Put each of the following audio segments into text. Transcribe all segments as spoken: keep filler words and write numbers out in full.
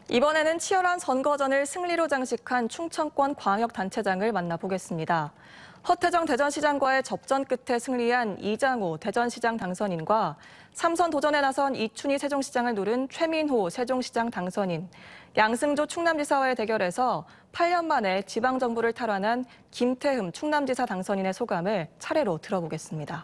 이번에는 치열한 선거전을 승리로 장식한 충청권 광역단체장을 만나보겠습니다. 허태정 대전시장과의 접전 끝에 승리한 이장우 대전시장 당선인과 삼선 도전에 나선 이춘희 세종시장을 누른 최민호 세종시장 당선인, 양승조 충남지사와의 대결에서 팔 년 만에 지방정부를 탈환한 김태흠 충남지사 당선인의 소감을 차례로 들어보겠습니다.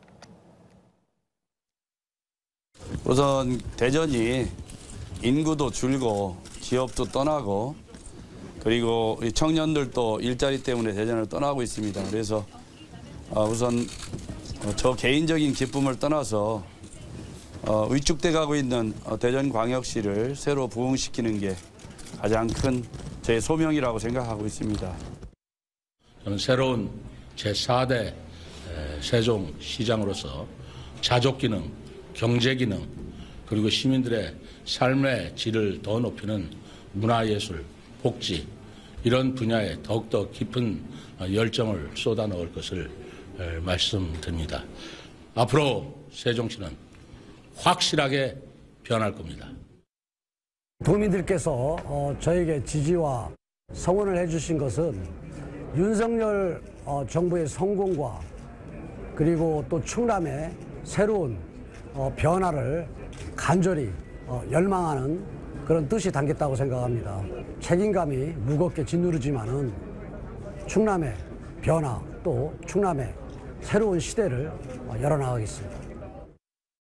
우선 대전이 인구도 줄고 기업도 떠나고 그리고 청년들도 일자리 때문에 대전을 떠나고 있습니다. 그래서 우선 저 개인적인 기쁨을 떠나서 위축돼 가고 있는 대전광역시를 새로 부흥시키는 게 가장 큰 제 소명이라고 생각하고 있습니다. 저는 새로운 제사 대 세종시장으로서 자족기능, 경제기능, 그리고 시민들의 삶의 질을 더 높이는 문화예술, 복지 이런 분야에 더욱더 깊은 열정을 쏟아넣을 것을 말씀드립니다. 앞으로 세종시는 확실하게 변할 겁니다. 도민들께서 어, 저에게 지지와 성원을 해주신 것은 윤석열 어, 정부의 성공과 그리고 또 충남의 새로운 어, 변화를 간절히 어, 열망하는 그런 뜻이 담겼다고 생각합니다. 책임감이 무겁게 짓누르지만은 충남의 변화 또 충남의 새로운 시대를 어, 열어나가겠습니다.